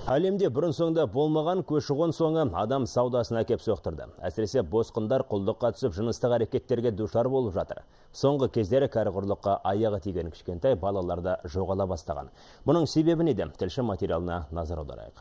Әлемде бұрын соңды болмаған көші-қон соңы адам саудасына әкеп соқтырды. Әсіресе босқындар құлдыққа түсіп жыныстық әрекеттерге душар болып жатыр. Соңғы кездері кәрі құрлыққа аяғы тиген кішкентай балаларда жоғала бастаған. Бұның себебі неде? Тілші материалына назар аударайық.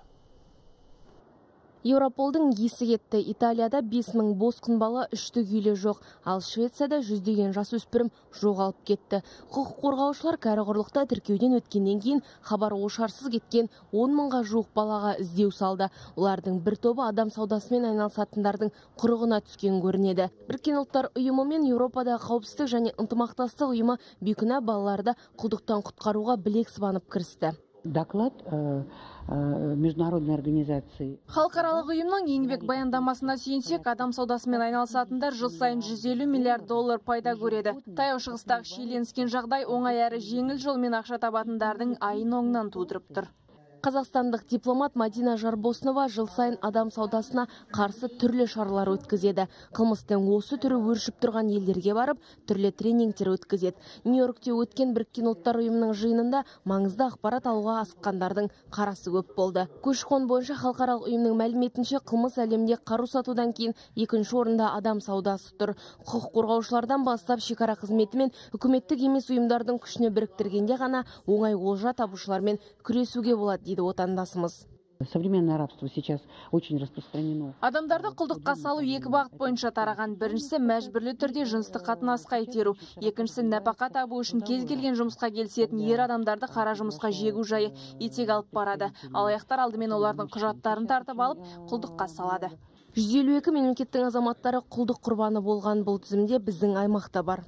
Европолдың есі кетті. Италияда 5000 босқын бала үшті күйлі жоқ. Ал Швецияда жүздеген жасөспірім жоғалып кетті. Құқық қорғаушылар кәрі құрлықта тіркеуден өткеннен кейін хабар ошарсыз кеткен 10 мыңға жуық балаға іздеу салды. Олардың бір тобы адам саудасымен айналысатындардың құрығына түскен көрінеді. Біріккен ұлттар ұйымы мен Еуропадағы қауіпсіздік және ынтымақтастық ұйымы бейкүнә балаларды құлдықтан құтқаруға білек сыбанып кірісті. Доклад международной организации. Халықаралық ұйымның еңбек баяндамасына сүйенсек, адам саудасымен айналысатындар жыл сайын 150 миллиард доллар пайда көреді. Таяу шығыстағы шиеленіскен жағдай оңай әрі жеңіл жолмен ақша табатындардың айын оңынан тудырып тұр. Қазақстандық дипломат Мадина Жарбоснова жыл сайын адам саудасына қарсы түрлі шаралар өткізеді. Қылмыстың осы түрі өршіп тұрған елдерге барып, түрлі тренингтер өткізеді. Нью-Йоркте өткен Біріккен ұлттар ұйымының жиынында маңызды ақпарат алуға асыққандардың қарасы көп болды. Көші-қон бойынша халықаралық ұйымның мәліметінше қылмыс әлемде қару сатудан кейін екінші орында адам саудасы тұр. Құқық қорғаушылардан бастап шекара қызметі мен үкіметтік емес ұйымдардың күшіне біріктіргенде ғана оңай олжа табушылармен күресуге болады дейді отандасымыз. Современное рабство сейчас очень распространено. Адамдарды құлдыққа салу екі бағыт бойынша тараған. Біріншісі мәжбүрлі түрде жыныстық қатынасқа итеру. Екіншісі нәпақа табу үшін кез келген жұмысқа келісетін ер адамдарды қара жұмысқа жегу жайы етек алып барады. Алаяқтар алдымен олардың құжаттарын тартып алып құлдыққа салады. 152 мемлекеттің азаматтары құлдық құрбаны болған. Бұл тізімде біздің аймақта бар.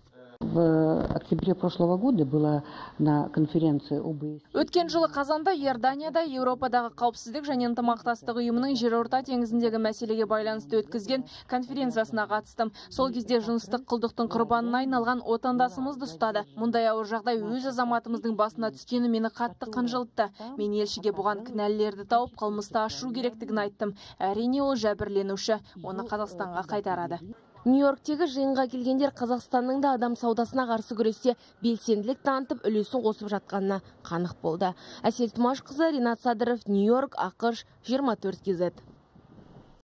В октябре прошлого года была на конференции ОБСЕ. Өткен жылы қазанда Иорданияда Еуропадағы қауіпсіздік және ынтымақтастық ұйымының жерорта теңізіндегі мәселеге байланысты өткізген конференциясына қатыстым. Сол кезде жыныстық құлдықтың құрбанына айналған отандасымызды ұстады. Мұндай ауыр жағдай өз азаматымыздың басына түскені мені қатты қынжылтты. Мен елшіге бұған кінәлілерді тауып, қылмысты ашу керектігін айттым. Әрине ол жәбірленуші, оны Қазақстанға қайтарады. Нью-Йорктегі жиынға келгендер Қазақстанның да адам саудасына қарсы күресте белсенділік танытып, үлесін қосып жатқанына қанық болды. Әсел Тұмашқызы, Ринат Садыров, Нью-Йорк, ақш, 24 KZ.